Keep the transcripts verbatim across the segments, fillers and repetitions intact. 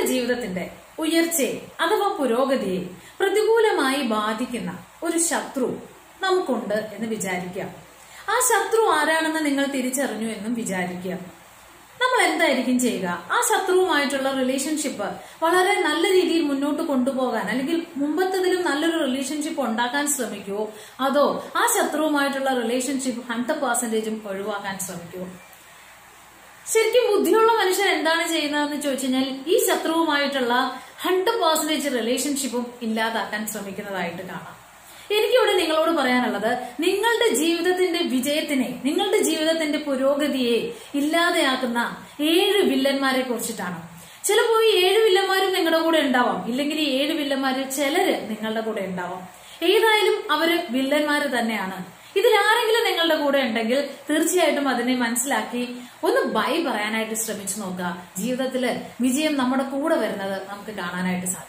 ജീവിതത്തിന്റെ ഉയർച്ചയെ അഥവാ പുരോഗതിയെ പ്രതികൂലമായി ബാധിക്കുന്ന ഒരു ശത്രു നമുക്കുണ്ട് എന്ന് വിചാരിക്കാം. ആ ശത്രു ആരാണെന്ന് നിങ്ങൾ തിരിച്ചറിഞ്ഞു എന്നും വിചാരിക്കുക. നമ്മൾ എന്തായിരിക്കും ചെയ്യുക? ആ ശത്രുവുമായിട്ടുള്ള റിലേഷൻഷിപ്പ് വളരെ നല്ല രീതിയിൽ മുന്നോട്ട് കൊണ്ടുപോകാൻ അല്ലെങ്കിൽ മുമ്പത്തതിലും നല്ലൊരു റിലേഷൻഷിപ്പ് ഉണ്ടാക്കാൻ ശ്രമിക്കുവോ, അതോ ആ ശത്രുവുമായിട്ടുള്ള റിലേഷൻഷിപ്പ് ഹൺഡ്രഡ് പെർസെന്റേജും ഒഴിവാക്കാൻ ശ്രമിക്കുവോ? ശരിക്കും ബുദ്ധിയുള്ള മനുഷ്യൻ എന്താണ് ചെയ്യുന്നതെന്ന് ചോദിച്ചു കഴിഞ്ഞാൽ ഈ ശത്രുവുമായിട്ടുള്ള ഹൺഡ്രഡ് പെർസെന്റേജ് റിലേഷൻഷിപ്പും ഇല്ലാതാക്കാൻ ശ്രമിക്കുന്നതായിട്ട് കാണാം. എനിക്കിവിടെ നിങ്ങളോട് പറയാനുള്ളത്, നിങ്ങളുടെ ജീവിതത്തിന്റെ വിജയത്തിനെ, നിങ്ങളുടെ ജീവിതത്തിന്റെ പുരോഗതിയെ ഇല്ലാതെയാക്കുന്ന ഏഴ് വില്ലന്മാരെ കുറിച്ചിട്ടാണ്. ചിലപ്പോൾ ഈ ഏഴ് വില്ലന്മാരും നിങ്ങളുടെ കൂടെ ഉണ്ടാവാം, ഇല്ലെങ്കിൽ ഈ ഏഴ് വില്ലന്മാരിൽ ചിലര് നിങ്ങളുടെ കൂടെ ഉണ്ടാവാം. ഏതായാലും അവര് വില്ലന്മാര് തന്നെയാണ്. ഇതിലാരെങ്കിലും നിങ്ങളുടെ കൂടെ ഉണ്ടെങ്കിൽ തീർച്ചയായിട്ടും അതിനെ മനസ്സിലാക്കി ഒന്ന് ബൈ പറയാനായിട്ട് ശ്രമിച്ചു നോക്കുക. ജീവിതത്തില് വിജയം നമ്മുടെ കൂടെ വരുന്നത് നമുക്ക് കാണാനായിട്ട് സാധിക്കും.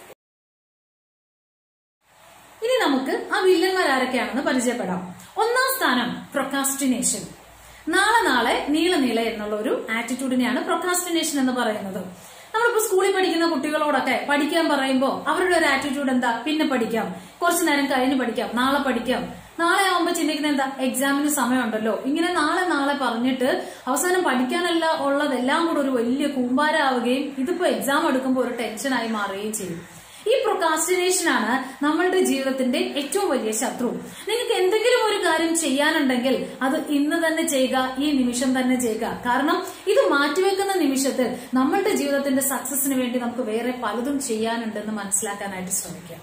ഇനി നമുക്ക് ആ വില്ലന്മാർ ആരൊക്കെയാണെന്ന് പരിചയപ്പെടാം. ഒന്നാം സ്ഥാനം പ്രൊക്കാസ്റ്റിനേഷൻ. നാളെ നാളെ നീള നീള എന്നുള്ള ഒരു ആറ്റിറ്റ്യൂഡിനെയാണ് പ്രൊക്കാസ്റ്റിനേഷൻ എന്ന് പറയുന്നത്. നമ്മളിപ്പോ സ്കൂളിൽ പഠിക്കുന്ന കുട്ടികളോടൊക്കെ പഠിക്കാൻ പറയുമ്പോൾ അവരുടെ ഒരു ആറ്റിറ്റ്യൂഡ് എന്താ? പിന്നെ പഠിക്കാം, കുറച്ചു നേരം കഴിഞ്ഞ് പഠിക്കാം, നാളെ പഠിക്കാം. നാളെ ആവുമ്പോ ചിന്തിക്കുന്ന എന്താ? എക്സാമിന് സമയമുണ്ടല്ലോ. ഇങ്ങനെ നാളെ നാളെ പറഞ്ഞിട്ട് അവസാനം പഠിക്കാനല്ല ഉള്ളതെല്ലാം കൂടെ ഒരു വലിയ കൂമ്പാരാവുകയും ഇതിപ്പോ എക്സാം എടുക്കുമ്പോൾ ഒരു ടെൻഷനായി മാറുകയും ചെയ്യും. ഈ പ്രൊക്കാസ്റ്റിനേഷൻ ആണ് നമ്മളുടെ ജീവിതത്തിന്റെ ഏറ്റവും വലിയ ശത്രു. നിങ്ങൾക്ക് എന്തെങ്കിലും ഒരു കാര്യം ചെയ്യാനുണ്ടെങ്കിൽ അത് ഇന്ന് തന്നെ ചെയ്യുക, ഈ നിമിഷം തന്നെ ചെയ്യുക. കാരണം ഇത് മാറ്റിവെക്കുന്ന നിമിഷത്തിൽ നമ്മളുടെ ജീവിതത്തിന്റെ സക്സസിന് വേണ്ടി നമുക്ക് വേറെ പലതും ചെയ്യാനുണ്ടെന്ന് മനസ്സിലാക്കാനായിട്ട് ശ്രമിക്കുക.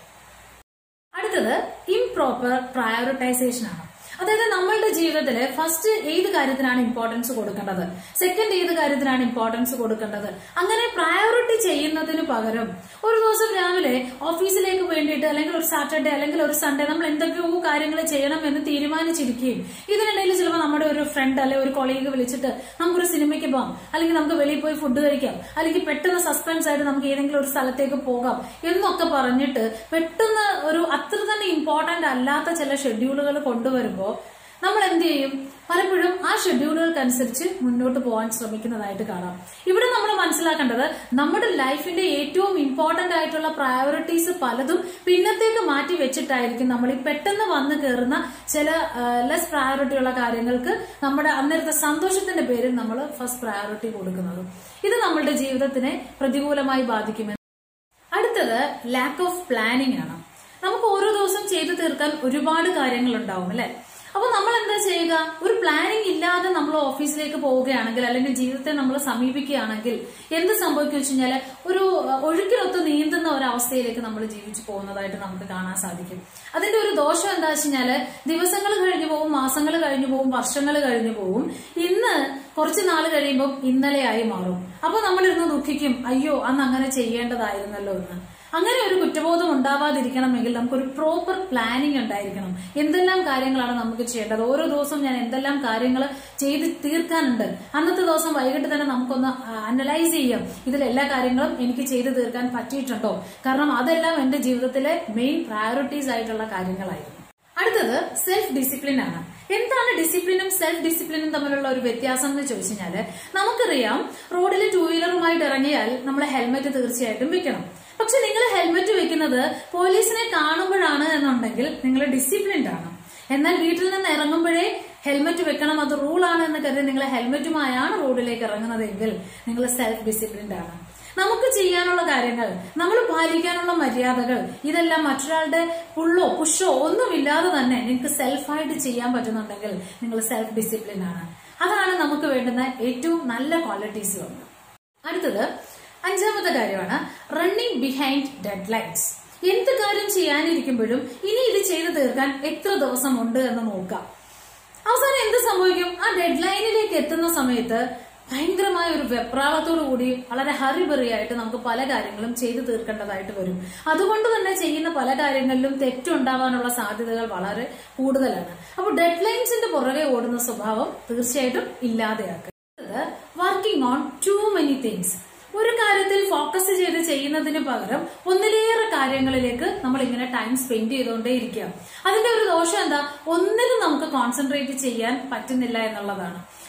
അടുത്തത് ഇംപ്രോപ്പർ പ്രയോറിറ്റൈസേഷൻ ആണ്. അതായത് നമ്മളുടെ ജീവിതത്തില് ഫസ്റ്റ് ഏത് കാര്യത്തിനാണ് ഇമ്പോർട്ടൻസ് കൊടുക്കേണ്ടത്, സെക്കൻഡ് ഏത് കാര്യത്തിനാണ് ഇമ്പോർട്ടൻസ് കൊടുക്കേണ്ടത്, അങ്ങനെ പ്രയോറിറ്റി ചെയ്യുന്നതിന് പകരം ഒരു ദിവസം രാവിലെ ഓഫീസിലേക്ക് വേണ്ടിയിട്ട് അല്ലെങ്കിൽ ഒരു സാറ്റർഡേ അല്ലെങ്കിൽ ഒരു സൺഡേ നമ്മൾ എന്തൊക്കെയോ കാര്യങ്ങൾ ചെയ്യണം എന്ന് തീരുമാനിച്ചിരിക്കുകയും ഇതിനിടയിൽ ചിലപ്പോൾ നമ്മുടെ ഒരു ഫ്രണ്ട് അല്ലെങ്കിൽ ഒരു കൊളീഗ് വിളിച്ചിട്ട് നമുക്കൊരു സിനിമയ്ക്ക് പോകാം, അല്ലെങ്കിൽ നമുക്ക് വെളിയിൽ പോയി ഫുഡ് കഴിക്കാം, അല്ലെങ്കിൽ പെട്ടെന്ന് സസ്പെൻസ് ആയിട്ട് നമുക്ക് ഏതെങ്കിലും ഒരു സ്ഥലത്തേക്ക് പോകാം എന്നൊക്കെ പറഞ്ഞിട്ട് പെട്ടെന്ന് ഒരു അത്ര തന്നെ ഇമ്പോർട്ടന്റ് അല്ലാത്ത ചില ഷെഡ്യൂളുകൾ കൊണ്ടുവരുമ്പോൾ നമ്മൾ എന്ത് ചെയ്യും? പലപ്പോഴും ആ ഷെഡ്യൂളുകൾക്കനുസരിച്ച് മുന്നോട്ട് പോകാൻ ശ്രമിക്കുന്നതായിട്ട് കാണാം. ഇവിടെ നമ്മൾ മനസ്സിലാക്കേണ്ടത് നമ്മുടെ ലൈഫിന്റെ ഏറ്റവും ഇമ്പോർട്ടന്റ് ആയിട്ടുള്ള പ്രയോറിറ്റീസ് പലതും പിന്നത്തേക്ക് മാറ്റി വെച്ചിട്ടായിരിക്കും നമ്മൾ ഈ പെട്ടെന്ന് വന്നു കയറുന്ന ചില ലെസ് പ്രയോറിറ്റി ഉള്ള കാര്യങ്ങൾക്ക് നമ്മുടെ അന്നേരത്തെ സന്തോഷത്തിന്റെ പേരിൽ നമ്മൾ ഫസ്റ്റ് പ്രയോറിറ്റി കൊടുക്കുന്നത്. ഇത് നമ്മളുടെ ജീവിതത്തിനെ പ്രതികൂലമായി ബാധിക്കുമെന്ന്. അടുത്തത് ലാക്ക് ഓഫ് പ്ലാനിങ് ആണ്. നമുക്ക് ഓരോ ദിവസം ചെയ്തു തീർക്കാൻ ഒരുപാട് കാര്യങ്ങൾ ഉണ്ടാവും അല്ലെ? അപ്പൊ നമ്മൾ എന്താ ചെയ്യുക? ഒരു പ്ലാനിങ് ഇല്ലാതെ നമ്മൾ ഓഫീസിലേക്ക് പോവുകയാണെങ്കിൽ അല്ലെങ്കിൽ ജീവിതത്തെ നമ്മൾ സമീപിക്കുകയാണെങ്കിൽ എന്ത് സംഭവിക്കും വെച്ച് കഴിഞ്ഞാല് ഒരു ഒഴുക്കിനൊത്ത് നീന്തുന്ന ഒരവസ്ഥയിലേക്ക് നമ്മൾ ജീവിച്ചു പോകുന്നതായിട്ട് നമുക്ക് കാണാൻ സാധിക്കും. അതിന്റെ ഒരു ദോഷം എന്താ വെച്ച് കഴിഞ്ഞാല് ദിവസങ്ങൾ കഴിഞ്ഞു പോകും, മാസങ്ങൾ കഴിഞ്ഞു പോകും, വർഷങ്ങൾ കഴിഞ്ഞു പോകും. ഇന്ന് കുറച്ചു നാൾ കഴിയുമ്പോൾ ഇന്നലെയായി മാറും. അപ്പൊ നമ്മളിരുന്ന് ദുഃഖിക്കും, അയ്യോ അന്ന് അങ്ങനെ ചെയ്യേണ്ടതായിരുന്നല്ലോ എന്ന്. അങ്ങനെ ഒരു കുറ്റബോധം ഉണ്ടാവാതിരിക്കണമെങ്കിൽ നമുക്കൊരു പ്രോപ്പർ പ്ലാനിങ് ഉണ്ടായിരിക്കണം. എന്തെല്ലാം കാര്യങ്ങളാണ് നമുക്ക് ചെയ്യേണ്ടത്, ഓരോ ദിവസവും ഞാൻ എന്തെല്ലാം കാര്യങ്ങൾ ചെയ്ത് തീർക്കാനുണ്ട്, അന്നത്തെ ദിവസം വൈകിട്ട് തന്നെ നമുക്കൊന്ന് അനലൈസ് ചെയ്യാം, ഇതിൽ എല്ലാ കാര്യങ്ങളും എനിക്ക് ചെയ്തു തീർക്കാൻ പറ്റിയിട്ടുണ്ടോ. കാരണം അതെല്ലാം എന്റെ ജീവിതത്തിലെ മെയിൻ പ്രയോറിറ്റീസ് ആയിട്ടുള്ള കാര്യങ്ങളായിരുന്നു. അടുത്തത് സെൽഫ് ഡിസിപ്ലിൻ ആണ്. എന്താണ് ഡിസിപ്ലിനും സെൽഫ് ഡിസിപ്ലിനും തമ്മിലുള്ള ഒരു വ്യത്യാസം എന്ന് ചോദിച്ചു കഴിഞ്ഞാല്, നമുക്കറിയാം റോഡിൽ ടൂ വീലറുമായിട്ട് ഇറങ്ങിയാൽ നമ്മൾ ഹെൽമെറ്റ് തീർച്ചയായിട്ടും വെക്കണം. പക്ഷെ നിങ്ങൾ ഹെൽമെറ്റ് വെക്കുന്നത് പോലീസിനെ കാണുമ്പോഴാണ് എന്നുണ്ടെങ്കിൽ നിങ്ങൾ ഡിസിപ്ലിൻഡ് ആണ്. എന്നാൽ വീട്ടിൽ നിന്ന് ഇറങ്ങുമ്പോഴേ ഹെൽമെറ്റ് വെക്കണം, അത് റൂളാണ് എന്ന് കരുതി നിങ്ങൾ ഹെൽമെറ്റുമായാണ് റോഡിലേക്ക് ഇറങ്ങുന്നതെങ്കിൽ നിങ്ങൾ സെൽഫ് ഡിസിപ്ലിൻഡ് ആണ്. നമുക്ക് ചെയ്യാനുള്ള കാര്യങ്ങൾ, നമ്മൾ പാലിക്കാനുള്ള മര്യാദകൾ, ഇതെല്ലാം മറ്റൊരാളുടെ പുള്ളോ പുഷോ ഒന്നുമില്ലാതെ തന്നെ നിങ്ങൾക്ക് സെൽഫായിട്ട് ചെയ്യാൻ പറ്റുന്നുണ്ടെങ്കിൽ നിങ്ങൾ സെൽഫ് ഡിസിപ്ലിൻ ആണ്. അതാണ് നമുക്ക് വേണ്ടുന്ന ഏറ്റവും നല്ല ക്വാളിറ്റീസ് ഒന്ന്. അടുത്തത് അഞ്ചാമത്തെ കാര്യമാണ് റണ്ണിങ് ബിഹൈൻഡ് ഡെഡ് ലൈൻസ്. എന്ത് കാര്യം ചെയ്യാനിരിക്കുമ്പോഴും ഇനി ഇത് ചെയ്തു തീർക്കാൻ എത്ര ദിവസം ഉണ്ട് എന്ന് നോക്കാം. അവസാനം എന്ത് സംഭവിക്കും? ആ ഡെഡ് ലൈനിലേക്ക് എത്തുന്ന സമയത്ത് ഭയങ്കരമായ ഒരു വെപ്രാളത്തോടു കൂടി വളരെ ഹറിബറി ആയിട്ട് നമുക്ക് പല കാര്യങ്ങളും ചെയ്തു തീർക്കേണ്ടതായിട്ട് വരും. അതുകൊണ്ട് തന്നെ ചെയ്യുന്ന പല കാര്യങ്ങളിലും തെറ്റുണ്ടാവാനുള്ള സാധ്യതകൾ വളരെ കൂടുതലാണ്. അപ്പൊ ഡെഡ് ലൈൻസിന്റെ പുറകെ ഓടുന്ന സ്വഭാവം തീർച്ചയായിട്ടും ഇല്ലാതെയാക്കുക. Working on too many things. ഒരു കാര്യത്തിൽ ഫോക്കസ് ചെയ്ത് ചെയ്യുന്നതിന് പകരം ഒന്നിലേറെ കാര്യങ്ങളിലേക്ക് നമ്മൾ ഇങ്ങനെ ടൈം സ്പെൻഡ് ചെയ്തുകൊണ്ടേ ഇരിക്കുക. അതിന്റെ ഒരു ദോഷം എന്താ? ഒന്നിലും നമുക്ക് കോൺസെൻട്രേറ്റ് ചെയ്യാൻ പറ്റുന്നില്ല എന്നുള്ളതാണ്.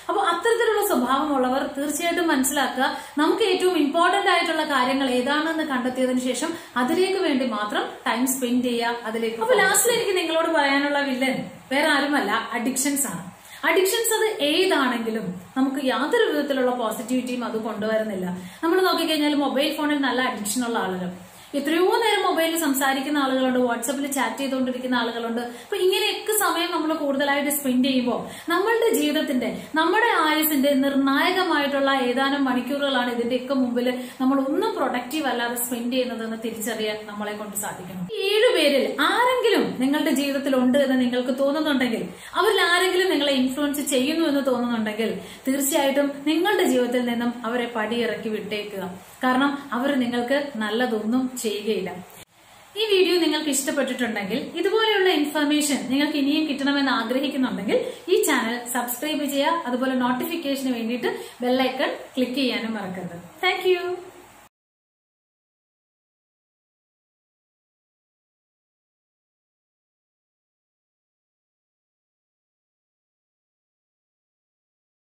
അപ്പോൾ അത്തരത്തിലുള്ള സ്വഭാവമുള്ളവർ തീർച്ചയായിട്ടും മനസ്സിലാക്കുക, നമുക്ക് ഏറ്റവും ഇമ്പോർട്ടന്റ് ആയിട്ടുള്ള കാര്യങ്ങൾ ഏതാണെന്ന് കണ്ടെത്തിയതിനു ശേഷം അതിലേക്ക് വേണ്ടി മാത്രം ടൈം സ്പെൻഡ് ചെയ്യുക അതിലേക്ക്. അപ്പൊ ലാസ്റ്റിൽ എനിക്ക് നിങ്ങളോട് പറയാനുള്ള വില്ലൻ വേറെ ആരുമല്ല, അഡിക്ഷൻസ് ആണ്. അഡിക്ഷൻസ് അത് ഏതാണെങ്കിലും നമുക്ക് യാതൊരു വിധത്തിലുള്ള പോസിറ്റിവിറ്റിയും അത് കൊണ്ടുവരുന്നില്ല. നമ്മൾ നോക്കിക്കഴിഞ്ഞാൽ മൊബൈൽ ഫോണിൽ നല്ല അഡിക്ഷൻ ഉള്ള ആളുകൾ, എത്രയോ നേരം മൊബൈലിൽ സംസാരിക്കുന്ന ആളുകളുണ്ട്, വാട്സപ്പിൽ ചാറ്റ് ചെയ്തുകൊണ്ടിരിക്കുന്ന ആളുകളുണ്ട്. അപ്പൊ ഇങ്ങനെയൊക്കെ സമയം നമ്മൾ കൂടുതലായിട്ട് സ്പെൻഡ് ചെയ്യുമ്പോൾ നമ്മളുടെ ജീവിതത്തിന്റെ, നമ്മുടെ ആയുസിന്റെ നിർണായകമായിട്ടുള്ള ഏതാനും മണിക്കൂറുകളാണ് ഇതിന്റെയൊക്കെ മുമ്പിൽ നമ്മൾ ഒന്നും പ്രൊഡക്റ്റീവ് അല്ലാതെ സ്പെൻഡ് ചെയ്യുന്നതെന്ന് തിരിച്ചറിയാൻ നമ്മളെ കൊണ്ട് സാധിക്കണം. ഈ ഏഴുപേരിൽ ആരെങ്കിലും നിങ്ങളുടെ ജീവിതത്തിൽ ഉണ്ട് എന്ന് നിങ്ങൾക്ക് തോന്നുന്നുണ്ടെങ്കിൽ, അവരിൽ ആരെങ്കിലും നിങ്ങളെ ഇൻഫ്ലുവൻസ് ചെയ്യുന്നു എന്ന് തോന്നുന്നുണ്ടെങ്കിൽ തീർച്ചയായിട്ടും നിങ്ങളുടെ ജീവിതത്തിൽ നിന്നും അവരെ പടിയിറക്കി വിട്ടേക്കുക. കാരണം അവർ നിങ്ങൾക്ക് നല്ലതൊന്നും ചെയ്യുകയില്ല. ഈ വീഡിയോ നിങ്ങൾക്ക് ഇഷ്ടപ്പെട്ടിട്ടുണ്ടെങ്കിൽ, ഇതുപോലെയുള്ള ഇൻഫർമേഷൻ നിങ്ങൾക്ക് ഇനിയും കിട്ടണമെന്ന് ആഗ്രഹിക്കുന്നുണ്ടെങ്കിൽ ഈ ചാനൽ സബ്സ്ക്രൈബ് ചെയ്യുക. അതുപോലെ നോട്ടിഫിക്കേഷന് വേണ്ടിയിട്ട് ബെല്ലൈക്കൺ ക്ലിക്ക് ചെയ്യാനും മറക്കരുത്. താങ്ക്